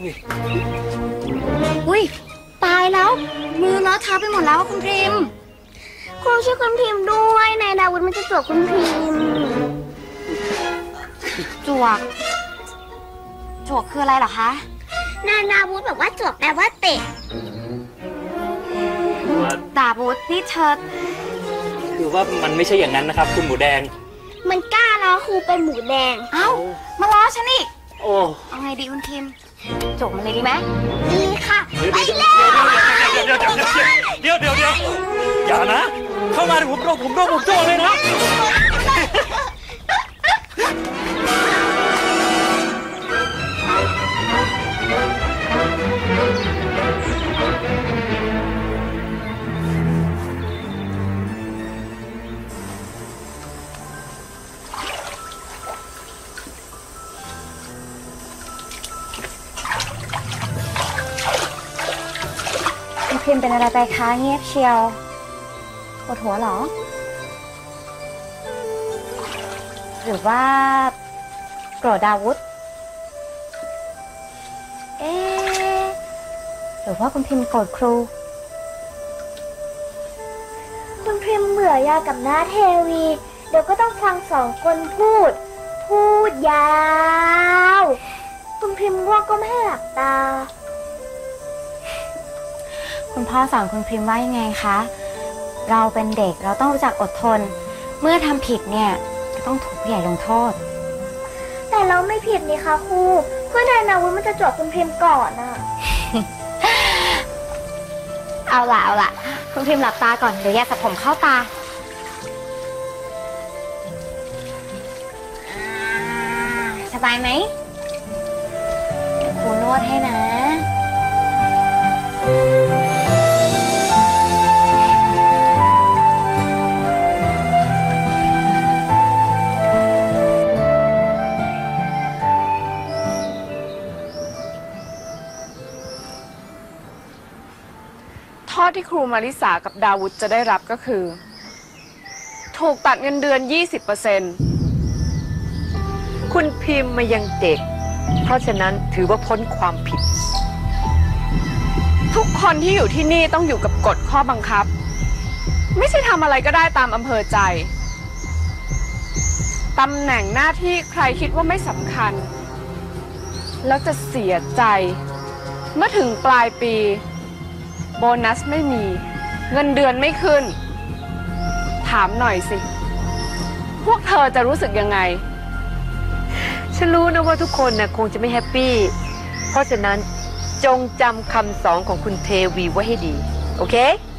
อุ้ยตายแล้วมือเลอะเทอะไปหมดแล้วคุณพิมพ์ครูช่วยคุณพิมพ์ด้วยนายดาวุฒิมันจะจวกคุณพิมพ์จวกคืออะไรเหรอคะนายดาวุฒิบอกว่าจวกแปลว่าเตะดาวุฒินี่เธอคือว่ามันไม่ใช่อย่างนั้นนะครับคุณหมูแดงมันกล้าล้อครูเป็นหมูแดงเอ้ามาล้อฉันอีกโอ้เอาไงดีคุณพิมพ์จบมันเลยดีไหมดีค่ะไปเลยเดี๋ยวอย่านะเข้ามาผมโดนผมโจ้เลยนะพิมพ์เป็นอะไรไปคะเงียบเชียวปวดหัวหรอหรือว่าโกรธดาวุฒิหรือว่าคุณพิมพ์โกรธครูคุณพิมพ์เบื่อยากับน้าเทวีเดี๋ยวก็ต้องฟังสองคนพูดยาวคุณพิมพ์ง่วงก็ไม่ให้หลับตาคุณพ่อสอนคุณพิมพ์ว่ายังไงคะเราเป็นเด็กเราต้องรู้จักอดทนเมื่อทำผิดเนี่ยก็ต้องถูกผู้ใหญ่ลงโทษแต่เราไม่ผิดนี่คะครูเพื่อนนายนาวุฒิมันจะจวกคุณพิมพ์ก่อนน่ะเอาล่ะคุณพิมพ์หลับตาก่อนเดี๋ยวยาสระผมเข้าตาสบายไหมครูนวดให้นะโทษที่ครูมาริสากับดาวุฒิจะได้รับก็คือถูกตัดเงินเดือน 20% คุณพิมพ์มายังเด็กเพราะฉะนั้นถือว่าพ้นความผิดทุกคนที่อยู่ที่นี่ต้องอยู่กับกฎข้อบังคับไม่ใช่ทำอะไรก็ได้ตามอำเภอใจตำแหน่งหน้าที่ใครคิดว่าไม่สำคัญแล้วจะเสียใจเมื่อถึงปลายปีโบนัสไม่มีเงินเดือนไม่ขึ้นถามหน่อยสิพวกเธอจะรู้สึกยังไงฉันรู้นะว่าทุกคนน่ะคงจะไม่แฮปปี้เพราะฉะนั้นจงจำคำสอนของคุณเทวีไว้ให้ดีโอเค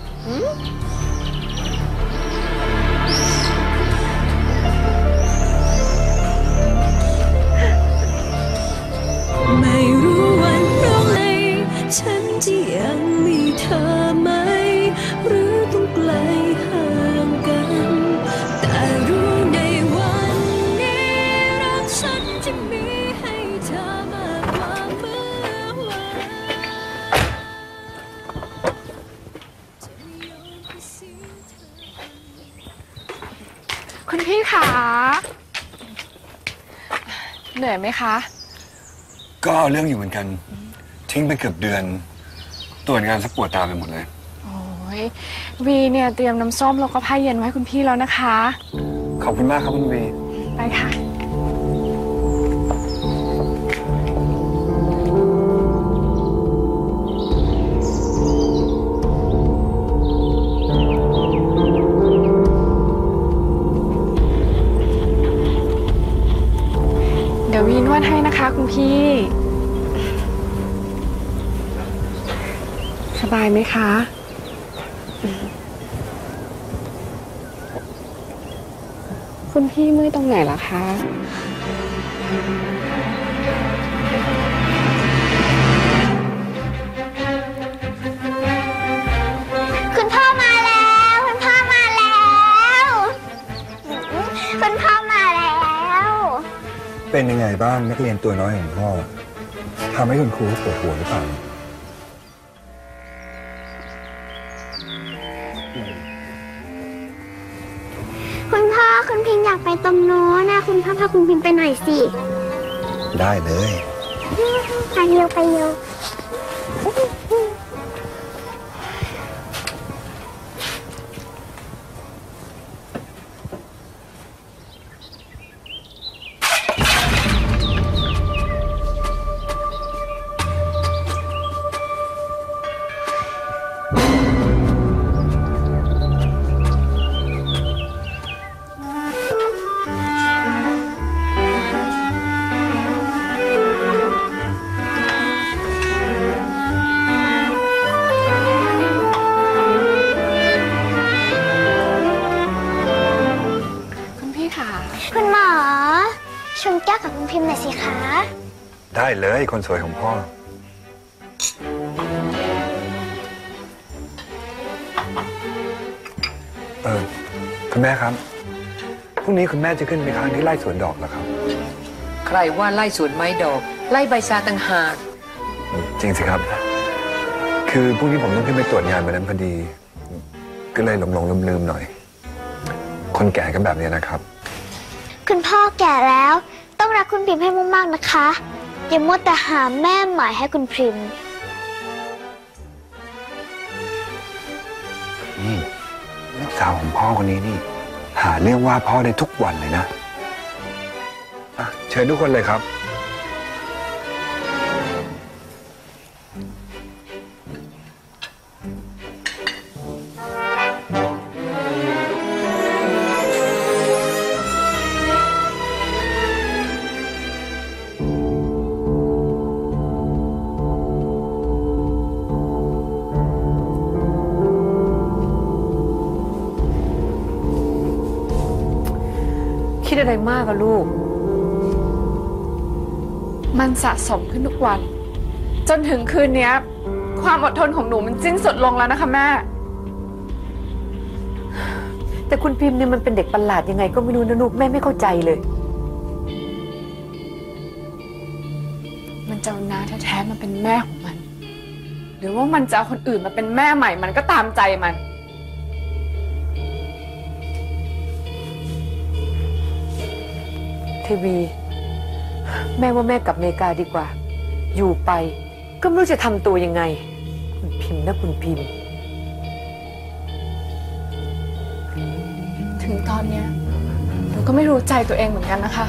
ไม่รู้วันพรุ่งนี้ฉันจะยังมีเธอไหมหรือต้องไกลห่างกันแต่รู้ในวันนี้รักฉันจะมีให้เธอมากกว่าเมื่อวานพี่ขาเหนื่อยไหมคะก็เอาเรื่องอยู่เหมือนกันทิ้งไปเกือบเดือนตรวจงานซะปวดตาไปหมดเลยโอ้ยวีเนี่ยเตรียมน้ำส้มแล้วก็ผ้าเย็นไว้ให้คุณพี่แล้วนะคะขอบคุณมากครับคุณวีไปค่ะเดี๋ยววีนวดให้นะคะคุณพี่สบายไหมคะคุณพี่เมื่อยตรงไหนล่ะคะคุณพ่อมาแล้วคุณพ่อมาแล้วคุณพ่อมาแล้วเป็นยังไงบ้างนักเรียนตัวน้อยของพ่อทำให้คุณครูปวดหัวหรือเปล่าคุณพ่อคุณพิมอยากไปตรงโน้นนะคุณพ่อพาคุณพิมไปหน่อยสิได้เลยไปเร็วไปเร็วคุณหมอชนแก้วกับคุณพิมพ์หน่อยสิคะได้เลยคนสวยของพ่อคุณแม่ครับพรุ่งนี้คุณแม่จะขึ้นไปค้างที่ไร่สวนดอกเหรอครับใครว่าไล่สวนไม้ดอกไล่ใบชาต่างหากจริงสิครับคือพรุ่งนี้ผมต้องขึ้นไปตรวจงานวันนั้นพอดีก็เลยหลงลืมหน่อยคนแก่กันแบบนี้นะครับคุณพ่อแก่แล้วต้องรักคุณพิมพ์ให้มากๆนะคะอย่ามัวแต่หาแม่ใหม่ให้คุณพิมพ์นี่ลูกสาวของพ่อคนนี้นี่หาเรียกว่าพ่อได้ทุกวันเลยนะเชิญทุกคนเลยครับคิดอะไรมากอะลูกมันสะสมขึ้นทุกวันจนถึงคืนนี้ความอดทนของหนูมันสิ้นสุดลงแล้วนะคะแม่แต่คุณพิมพ์เนี่ยมันเป็นเด็กประหลาดยังไงก็ไม่รู้นะลูกแม่ไม่เข้าใจเลยมันจะเอาน้าแท้ๆมาเป็นแม่ของมันหรือว่ามันจะเอาคนอื่นมาเป็นแม่ใหม่มันก็ตามใจมันเทวีแม่ว่าแม่กลับอเมริกาดีกว่าอยู่ไปก็ไม่รู้จะทำตัวยังไงคุณพิมพ์นะคุณพิมพ์ถึงตอนเนี้ยหนูก็ไม่รู้ใจตัวเองเหมือนกันนะคะ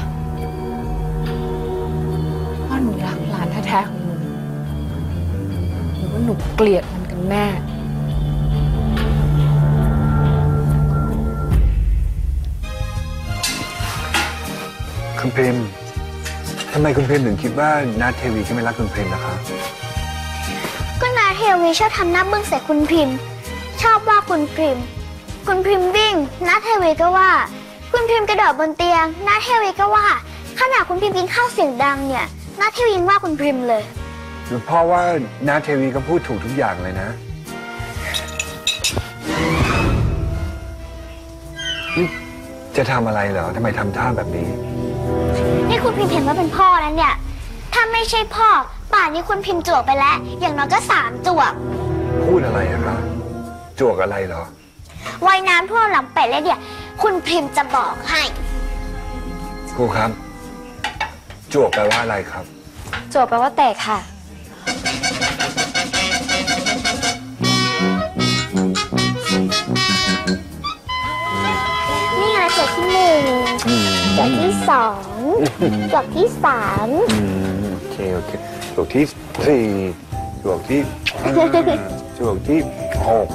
ว่าหนูรักหลานแท้ๆของหนูหรือว่าหนูเกลียดมันกันแน่คุณพิมพ์ทำไมคุณพิมพ์ถึงคิดว่านาเทวีก็ไม่รักคุณพิมพ์นะคะก็นาเทวีชอบทำหน้าบึ้งใส่คุณพิมพ์ชอบว่าคุณพิมพ์วิ่งนาเทวีก็ว่าคุณพิมพ์กระโดดบนเตียงนาเทวีก็ว่าขณะคุณพิมพ์กินข้าวเสียงดังเนี่ยนาเทวียังว่าคุณพิมพ์เลยหรือพ่อว่านาเทวีก็พูดถูกทุกอย่างเลยนะจะทำอะไรเหรอทำไมทำท่าแบบนี้นี่คุณพิมพ์เห็นว่าเป็นพ่อนั้นเนี่ยถ้าไม่ใช่พ่อป่านนี้คุณพิมพ์จวกไปแล้วอย่างน้อยก็3 จวกพูดอะไรอะคะจวกอะไรเหรอว่ายน้ำท่วมหลังเป็ดเลยเนี่ยคุณพิมพ์จะบอกให้ครูครับจวบแปลว่าอะไรครับจวบแปลว่าแตกค่ะนี่ไงจวบที่หนึ่งจวบที่สองจวบที่สามโอเคจวบที่สี่จวบที่จวบที่หก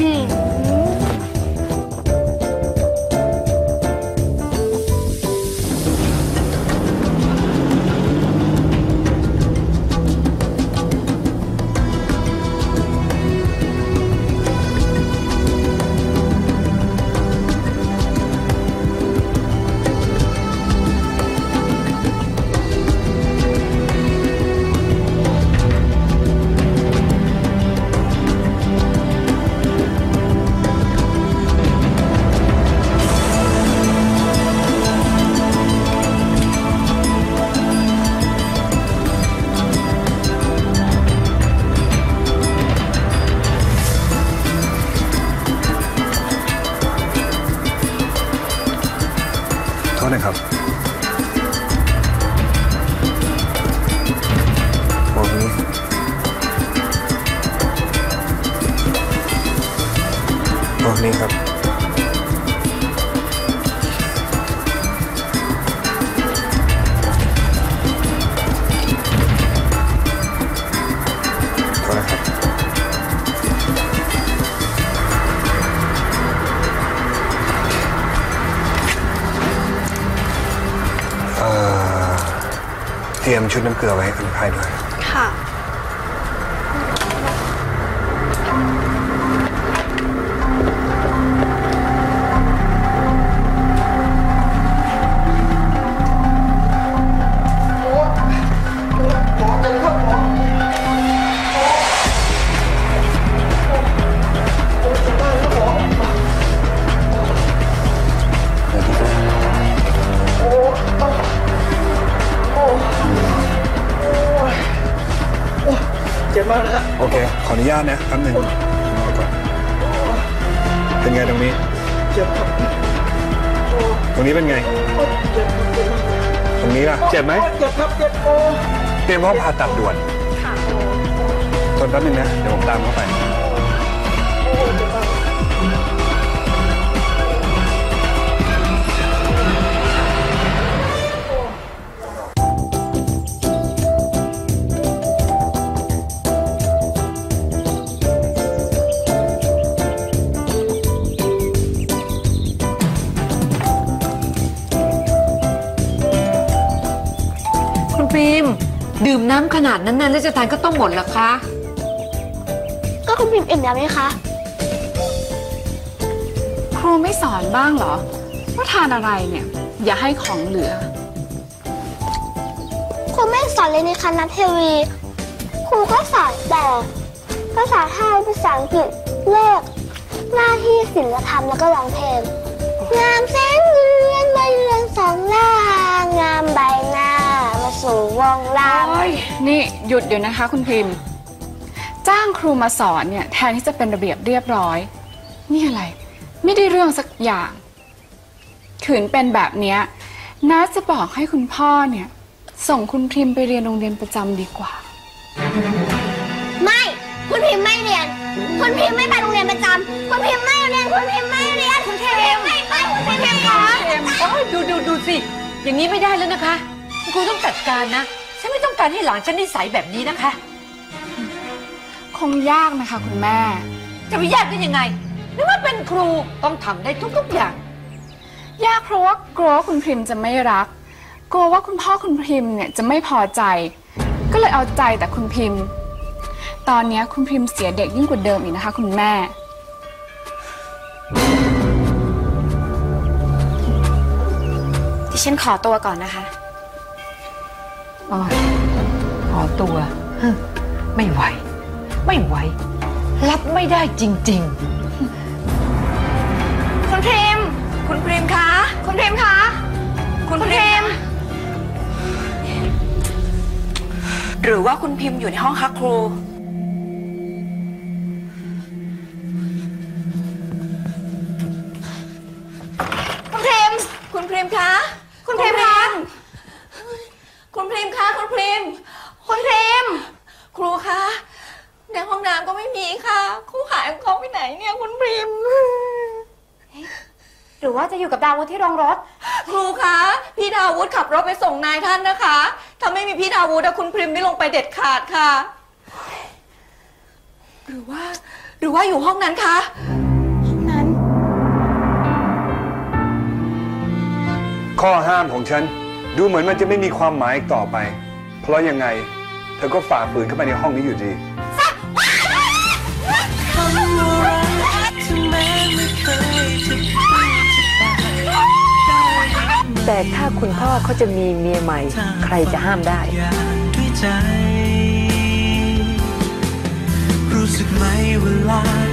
นะครับมองนี้มองนี้ครับก็นะครับเตรียมชุดน้ำเกลือไว้ให้คนไข้ด้วยค่ะ โอเค ขออนุญาตนะแป๊บหนึ่งเป็นไงตรงนี้เจ็บครับตรงนี้เป็นไงตรงนี้ล่ะเจ็บไหมเจ็บครับเจ็บเตรียมห้องผ่าตัดด่วนทนแป๊บหนึ่งนะเดี๋ยวผมตามเข้าไปพิมพ์ดื่มน้ำขนาดนั้นแล้วจะทานก็ต้องหมดเหรอคะก็คุณพิมพ์อิ่มแล้วไหมคะครูไม่สอนบ้างเหรอว่าทานอะไรเนี่ยอย่าให้ของเหลือครูไม่สอนเลยในคณะเทวีครูก็สอนแต่ภาษาไทยภาษาอังกฤษเลขหน้าที่ศิลธรรมแล้วก็ร้องเพลงงามแสนเรือนใบเรือนสองหน้างามใบหน้ามาสู่วงลามนี่หยุดเดี๋ยวนะคะคุณพิมพ์จ้างครูมาสอนเนี่ยแทนที่จะเป็นระเบียบเรียบร้อยนี่อะไรไม่ได้เรื่องสักอย่างขืนเป็นแบบเนี้ยน้าจะบอกให้คุณพ่อเนี่ยส่งคุณพิมพ์ไปเรียนโรงเรียนประจำดีกว่าไม่คุณพิมพ์ไม่เรียนคุณพิมพ์ไม่ไปโรงเรียนประจำคุณพิมพ์ไม่เรียนคุณพิมพ์ไม่เรียนคุณพิมพ์ไม่ไปคุณพิมพ์ขอดูสิอย่างนี้ไม่ได้แล้วนะคะครูต้องจัดการนะฉันไม่ต้องการให้หลานฉันนิสัยแบบนี้นะคะคงยากนะคะคุณแม่จะไปยากได้ยังไงนึกว่าเป็นครูต้องทำได้ทุกอย่างยากเพราะว่ากลัวว่าคุณพิมพ์จะไม่รักกลัวว่าคุณพ่อคุณพิมพ์เนี่ยจะไม่พอใจก็เลยเอาใจแต่คุณพิมพ์ตอนนี้คุณพิมพ์เสียเด็กยิ่งกว่าเดิมอีกนะคะคุณแม่ดิฉันขอตัวก่อนนะคะขอตัวไม่ไหวรับไม่ได้จริงๆคุณพิมพ์คะคุณพิมพ์คะคุณพิมพ์หรือว่าคุณพิมพ์อยู่ในห้องคะครูไหนเนี่ยคุณพริมหรือว่าจะอยู่กับดาวุฒิที่โรงรถครูคะพี่ดาวุฒิขับรถไปส่งนายท่านนะคะถ้าไม่มีพี่ดาวุฒิคุณพริมไม่ลงไปเด็ดขาดค่ะ หรือว่าอยู่ห้องนั้นคะห้องนั้นข้อห้ามของฉันดูเหมือนมันจะไม่มีความหมายต่อไป เพราะยังไงเธอก็ฝ่าฝืนเข้าไปในห้องนี้อยู่ดีแต่ถ้าคุณพ่อเขาจะมีเมียใหม่ใครจะห้ามได้รู้สึกไหมเวลา